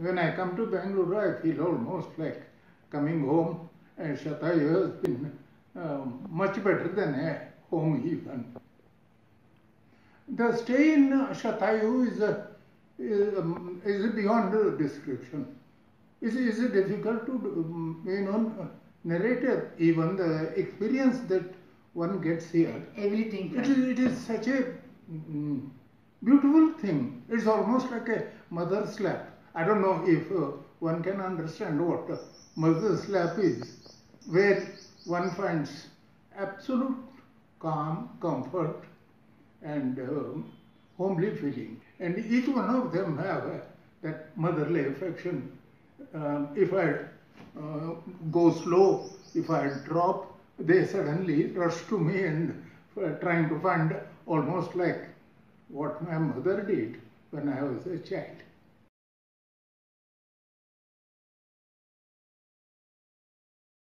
When I come to Bangalore, I feel almost like coming home, and Shathayu has been much better than a home even. The stay in Shathayu is beyond description. It's difficult to narrate even the experience that one gets here. Everything. It is such a beautiful thing. It's almost like a mother's lap. I don't know if one can understand what a mother's lap is, where one finds absolute calm, comfort, and homely feeling. And each one of them have that motherly affection. If I go slow, if I drop, they suddenly rush to me and trying to find almost like what my mother did when I was a child.